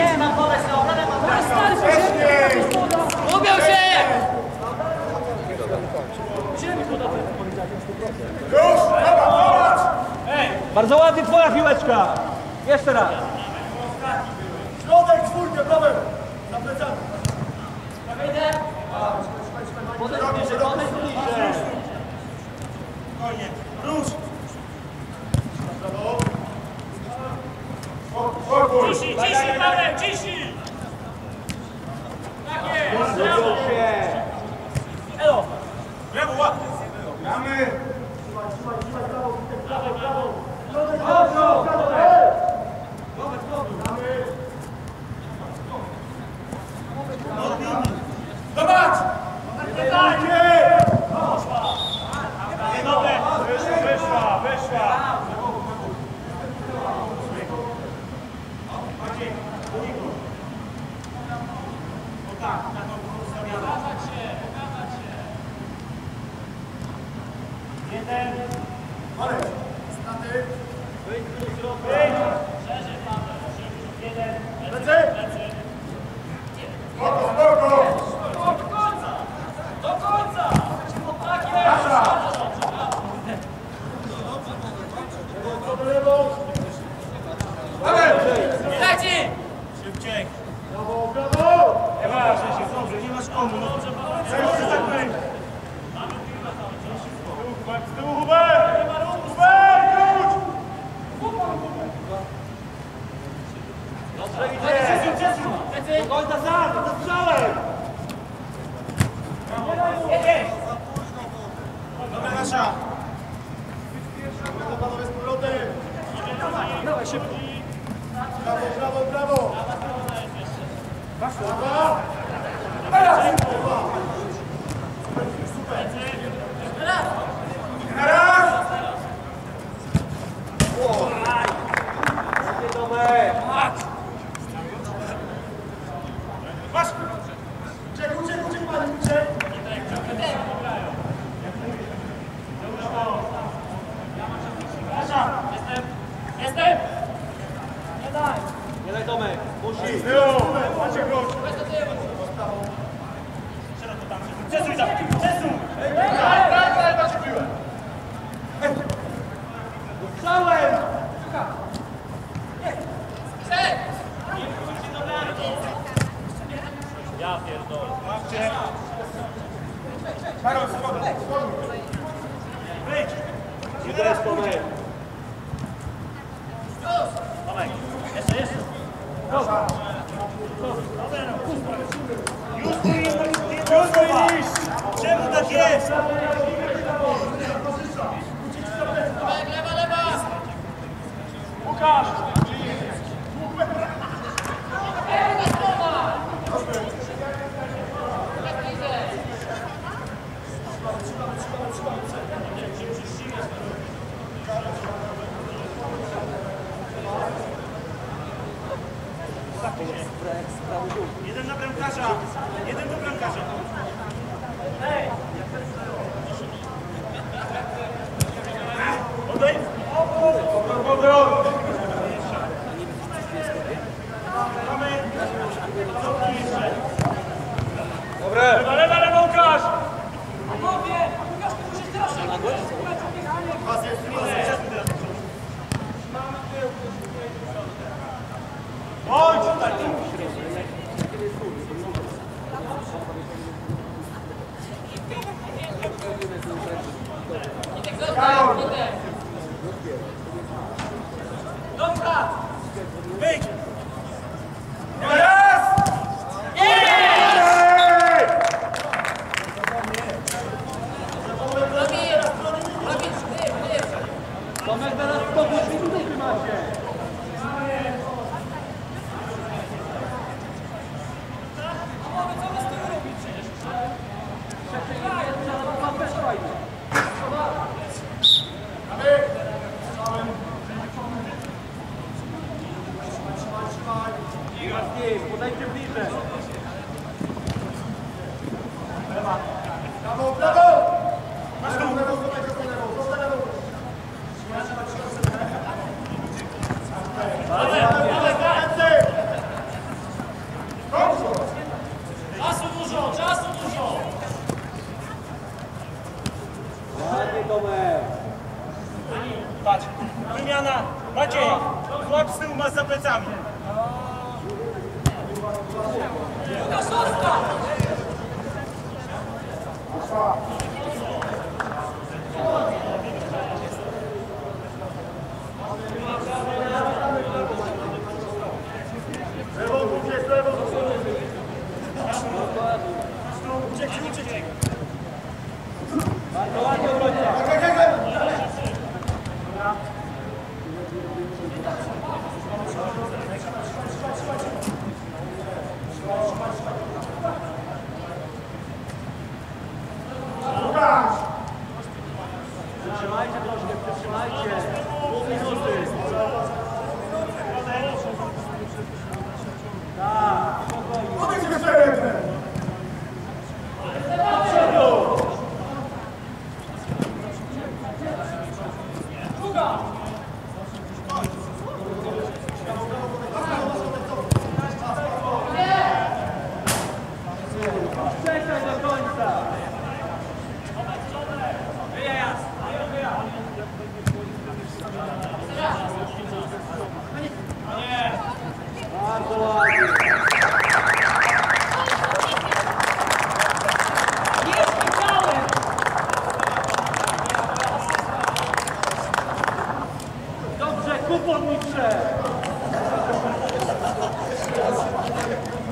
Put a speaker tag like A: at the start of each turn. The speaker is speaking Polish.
A: Lubią się!
B: Bardzo ładnie twoja piłeczka. Jeszcze raz.
C: Środek, czwórkę, prawym. Za plecami.
B: Podejdź bliżej, podejdź bliżej.
C: Spokojnie. Rusz. Brawo. Spokój.
A: Ciśnij, ciśnij, Paweł, ciśnij! Tak jest!
B: Lubią się.
A: Elo!
C: Brawo, ładnie. Gramy. Zobacz! Wyszła. Jeden. Marek, staty. Wyjdź. Szerzej, Paweł. Jeden. Lecę. Spoko.
A: Do końca! Tak jest! Leci!
C: Szybciej. Brawo. Nie masz, dobrze, nie masz komu. Z tyłu Hubert! Hubert!
B: Dobrze idzie. Do końca sam, to strzałem.
C: Dobra, nasza. Panowie z powrotem.
B: Dawaj szybko.
C: Brawo. Teraz!
B: Tomek.
C: Masz! Uciekł, panie, uciekł!
A: Jestem!
B: Nie daj Tomek. Musi.
C: Macie gość!
A: Przesuń za mnie! Przesuń!
C: Daj, macie piłę!
B: Strzałem.
A: Ja pierdolę.
C: Macie! Karol, spokój! Wyjdź!
B: Idę Tomek.
A: Tomek, jeszcze.
C: Już powinniś! Czemu tak jest?
A: Lewa!
C: Łukasz! Jeden do bramkarza! Odejdź! Obrót!
B: Dobre.
C: Lewa, Łukasz! Bądź!
A: Dobra!
C: Wyjdź!
B: Tomek teraz 100 minut macie. Podejdźcie bliżej.
C: Brawo! Masz tu!
B: Bardzo ładnie obrońca. Przytrzymajcie troszkę, przytrzymajcie. Pół minuty. Tak, spokojnie. Czekaj do końca. Bardzo ładnie. Dobrze, kupon mi wszedł.